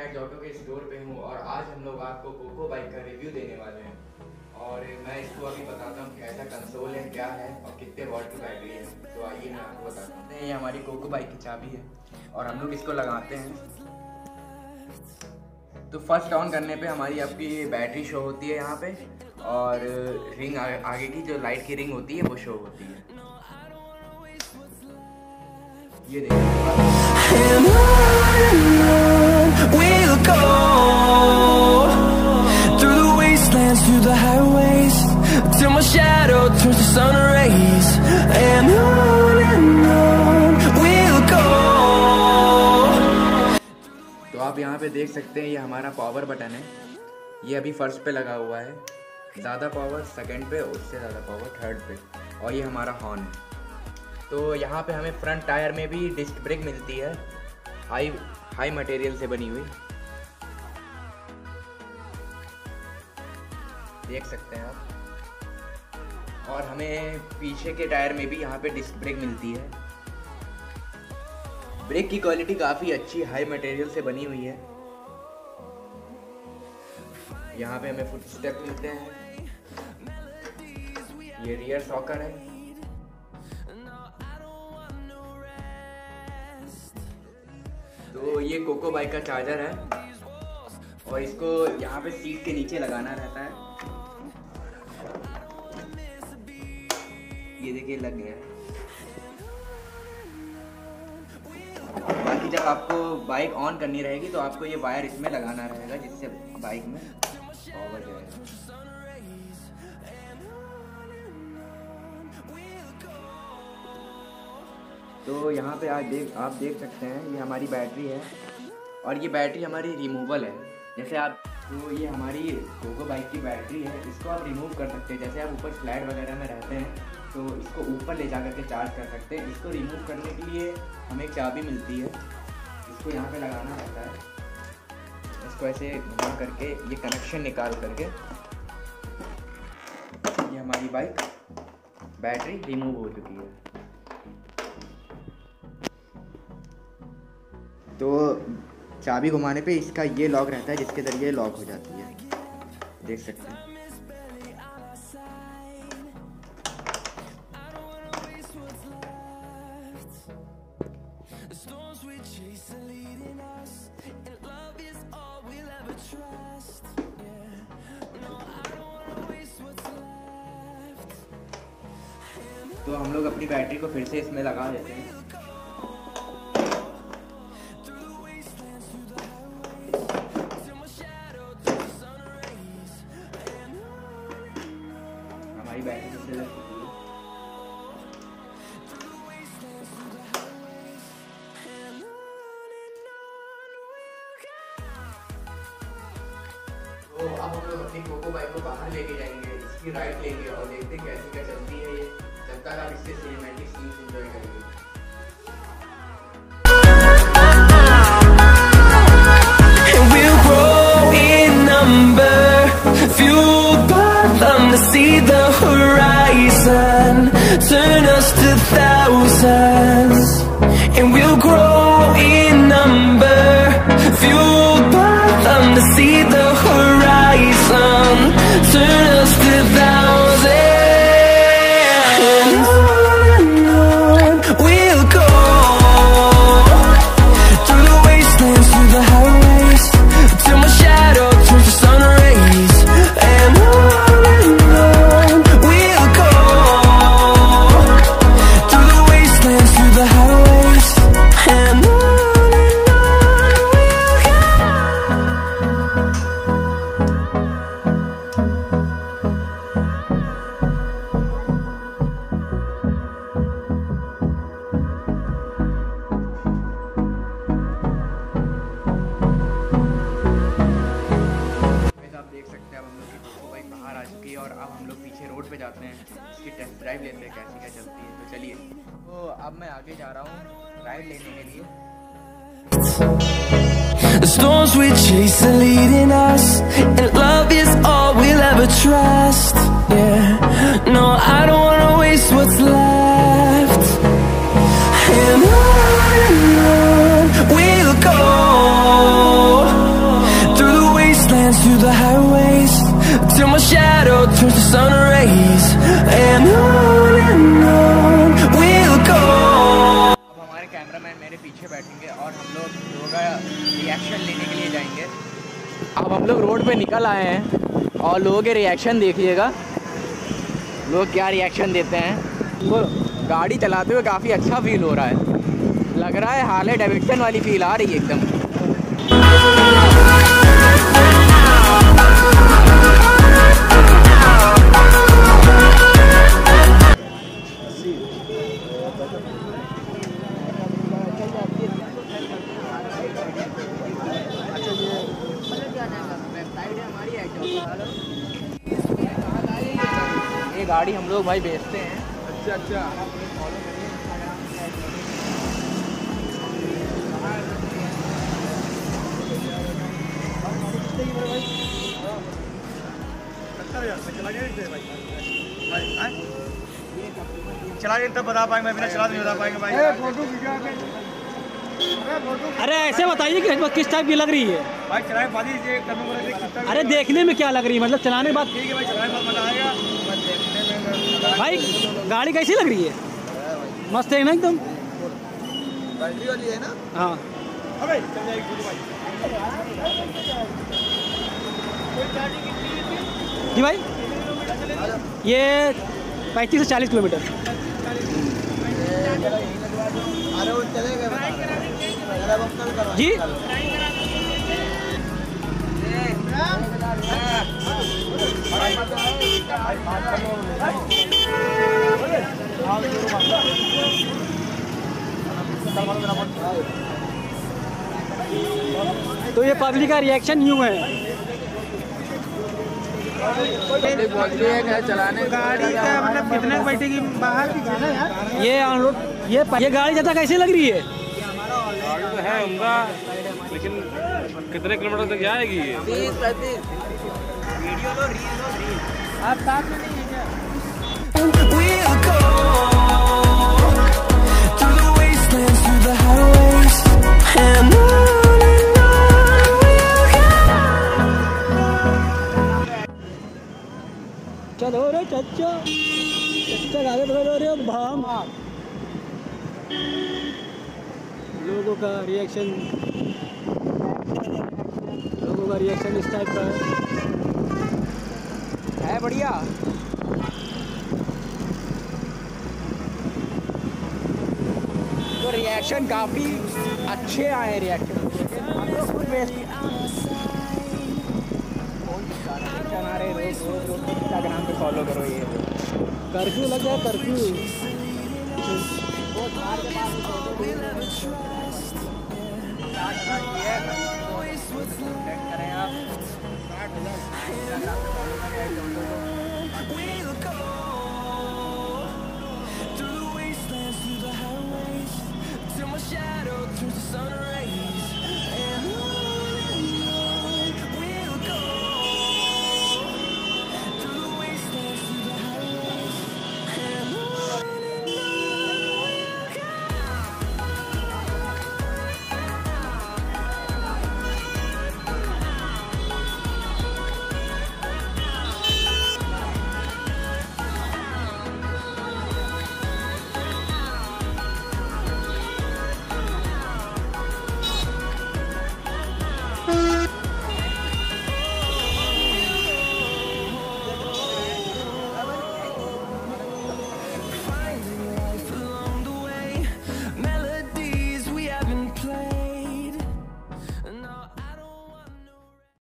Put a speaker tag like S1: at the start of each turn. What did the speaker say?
S1: मैं ऑटो के स्टोर पे हूँ और आज हम लोग आपको कोको बाइक का रिव्यू देने वाले हैं। और मैं इसको अभी बताता हूँ कैसा कंसोल है, क्या है और कितने वॉट की बैटरी है। तो आइए मैं आपको बताता हूँ। ये हमारी कोको बाइक की चाबी है और हम लोग इसको लगाते हैं। तो फर्स्ट ऑन करने पे हमारी आपकी बैटरी शो होती है यहाँ पे, और रिंग आगे की जो लाइट की रिंग होती है वो शो होती है। ये देखिए
S2: we'll go through the wastelands, through the highways, till my shadow turns to sun rays, and on we'll go.
S1: तो आप यहाँ पे देख सकते हैं, ये हमारा पावर बटन है। ये अभी फर्स्ट पे लगा हुआ है, ज़्यादा पावर सेकंड पे, उससे ज़्यादा पावर थर्ड पे, और ये हमारा हॉर्न है। तो यहाँ पे हमें फ्रंट टायर में भी डिस्क ब्रेक मिलती है, हाई मटेरियल से बनी हुई, देख सकते हैं आप। और हमें पीछे के टायर में भी यहाँ पे डिस्क ब्रेक मिलती है। ब्रेक की क्वालिटी काफ़ी अच्छी हाई मटेरियल से बनी हुई है। यहाँ पे हमें फुट स्टेप मिलते हैं। ये रियर शॉकर है। तो ये कोको बाइक का चार्जर है और इसको यहाँ पे सीट के नीचे लगाना रहता है। ये देखिए लग गया है। बाकी जब आपको बाइक ऑन करनी रहेगी तो आपको ये वायर इसमें लगाना रहेगा, जिससे बाइक में पावर जाएगा। तो यहाँ पे आप देख सकते हैं, ये हमारी बैटरी है और ये बैटरी हमारी रिमूवल है। जैसे आप, तो ये हमारी कोको बाइक की बैटरी है, इसको आप रिमूव कर सकते हैं। जैसे आप ऊपर फ्लैट वगैरह में रहते हैं तो इसको ऊपर ले जा करके चार्ज कर सकते हैं। इसको रिमूव करने के लिए हमें एक चाबी मिलती है, इसको यहाँ पे लगाना रहता है। इसको ऐसे घुमा करके ये कनेक्शन निकाल करके ये हमारी बाइक बैटरी रिमूव हो चुकी है। तो चाबी घुमाने पे इसका ये लॉक रहता है, जिसके ज़रिए लॉक हो जाती है, देख सकते हैं। तो हम लोग अपनी बैटरी को फिर से इसमें लगा देते हैं। हमारी बैटरी फिर से लग चुकी है। तो अब हम लोग अपनी कोको बाइक को बाहर लेके जाएंगे, इसकी राइड लेंगे और देखते हैं कैसी क्या चलती है ये। जब तक आप इससे सिनेमैटिक सीन्स एंजॉय करेंगे।
S2: See the horizon, turn us to thousands, and we'll grow in number, fueled by them to see the horizon, turn us to thousands, and on we'll go, through the wastelands, through the highways, till my shadow turns to sun rays, and on
S1: और अब हम लोग पीछे road पे जाते हैं, इसकी test drive लेते हैं कैसी क्या चलती है। तो चलिए, तो अब मैं आगे जा रहा हूँ राइड लेने के लिए।
S2: The storms we chase are leading us, and love is all we'll ever trust. Yeah, no, I don't wanna waste what's left. And on we'll go. till my shadow turns to sun rays, and on we'll go.
S1: अब हमारे cameraman मेरे पीछे बैठेंगे और हम लोग लोगों का रिएक्शन लेने के लिए जाएंगे। अब हम लोग रोड पे निकल आए हैं और लोगों के रिएक्शन देखिएगा, लोग क्या रिएक्शन देते हैं। वो गाड़ी चलाते हुए काफ़ी अच्छा फील हो रहा है, लग रहा है हार्ले डेविडसन वाली फील आ रही है एकदम। ये गाड़ी हम लोग भाई बेचते हैं। अच्छा अच्छा।
S3: चला के तब बता पाएंगे, मैं बिना चला नहीं बता पाएंगे भाई।
S4: अरे ऐसे बताइए कि किस टाइप की लग रही है
S3: भाई। चलाने के बाद ही
S4: अरे देखने में क्या लग रही है, मतलब चलाने के बाद।
S3: ठीक है भाई, चलाने के बाद बताएगा।
S4: भाई गाड़ी कैसी लग रही है? मस्त है ना एकदम।
S3: बैटरी वाली है ना?
S4: हाँ
S3: अबे चल जाएगी भाई।
S4: जी भाई, ये 35 से 40 किलोमीटर।
S3: अरे वो चलेगा
S4: जी तो ये पब्लिक का रिएक्शन यूँ है।
S1: चलाने
S3: गाड़ी का मतलब कितने बैठेगी बाहर भी है यार।
S4: ये गाड़ी ज़्यादा कैसी लग रही है?
S5: गाड़ी तो है उमदा, लेकिन कितने किलोमीटर तक जाएगी ये?
S1: 30-35। वीडियो लो, रील लो, रील। आप साथ में नहीं है क्या?
S2: We'll go through the wastelands, through the highways, and on we'll go.
S4: चलो रे चच्चा, चच्चा आगे बढ़ो रे भाम। लोगों का रिएक्शन इस टाइप का
S1: है बढ़िया। तो रिएक्शन काफ़ी अच्छे आए रिएक्शन। इंस्टाग्राम पे फॉलो करो ये।
S4: कर्फ्यू लग गया, कर्फ्यू।
S2: We'll go